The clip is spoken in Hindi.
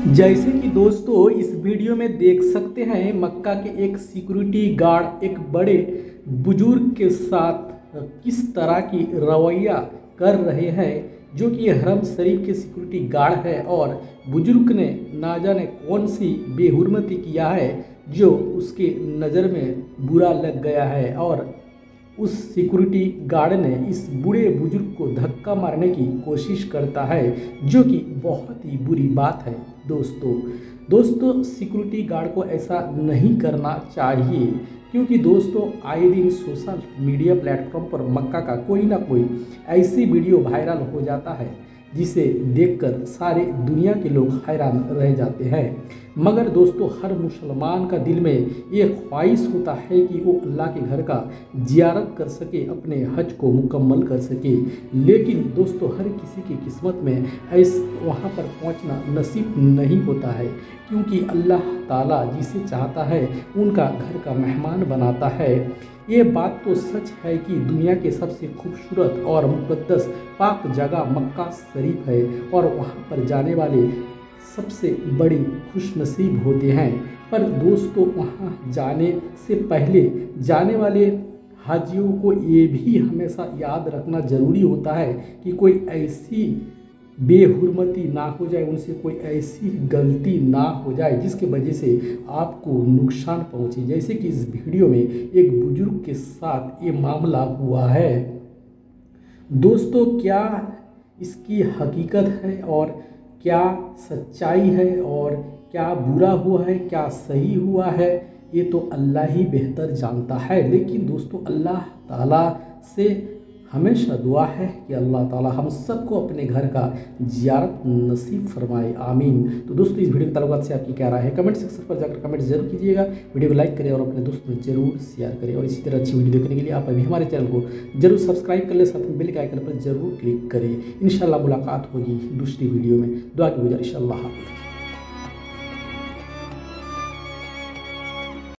जैसे कि दोस्तों इस वीडियो में देख सकते हैं मक्का के एक सिक्योरिटी गार्ड एक बड़े बुजुर्ग के साथ किस तरह की रवैया कर रहे हैं, जो कि हरम शरीफ के सिक्योरिटी गार्ड है और बुजुर्ग ने ना जाने कौन सी बेहुरमती किया है जो उसके नज़र में बुरा लग गया है और उस सिक्योरिटी गार्ड ने इस बूढ़े बुजुर्ग को धक्का मारने की कोशिश करता है, जो कि बहुत ही बुरी बात है। दोस्तों सिक्योरिटी गार्ड को ऐसा नहीं करना चाहिए, क्योंकि दोस्तों आए दिन सोशल मीडिया प्लेटफॉर्म पर मक्का का कोई ना कोई ऐसी वीडियो वायरल हो जाता है जिसे देखकर सारे दुनिया के लोग हैरान रह जाते हैं। मगर दोस्तों हर मुसलमान का दिल में ये ख्वाहिश होता है कि वो अल्लाह के घर का जियारत कर सके, अपने हज को मुकम्मल कर सके। लेकिन दोस्तों हर किसी की किस्मत में वहाँ पर पहुँचना नसीब नहीं होता है, क्योंकि अल्लाह ताला जिसे चाहता है उनका घर का मेहमान बनाता है। ये बात तो सच है कि दुनिया के सबसे खूबसूरत और मुक़द्दस पाक जगह मक्का शरीफ है और वहाँ पर जाने वाले सबसे बड़ी खुशनसीब होते हैं। पर दोस्तों वहाँ जाने से पहले जाने वाले हाजियों को ये भी हमेशा याद रखना ज़रूरी होता है कि कोई ऐसी बेहुरमती ना हो जाए, उनसे कोई ऐसी गलती ना हो जाए जिसकी वजह से आपको नुकसान पहुंचे। जैसे कि इस वीडियो में एक बुजुर्ग के साथ ये मामला हुआ है। दोस्तों क्या इसकी हकीकत है और क्या सच्चाई है और क्या बुरा हुआ है, क्या सही हुआ है, ये तो अल्लाह ही बेहतर जानता है। लेकिन दोस्तों अल्लाह ताला से हमेशा दुआ है कि अल्लाह ताला हम सबको अपने घर का जियारत नसीब फरमाए, आमीन। तो दोस्तों इस वीडियो के ताल्लुकात से आपकी क्या राय है, कमेंट सेक्शन पर जाकर कमेंट जरूर कीजिएगा। वीडियो को लाइक करें और अपने दोस्तों में जरूर शेयर करें और इसी तरह अच्छी वीडियो देखने के लिए आप अभी हमारे चैनल को जरूर सब्सक्राइब कर ले, साथ में बेल के आइकन पर जरूर क्लिक करें। इंशाल्लाह मुलाकात होगी दूसरी वीडियो में। दुआ की गुजारिश, अल्लाह हाफ़िज़।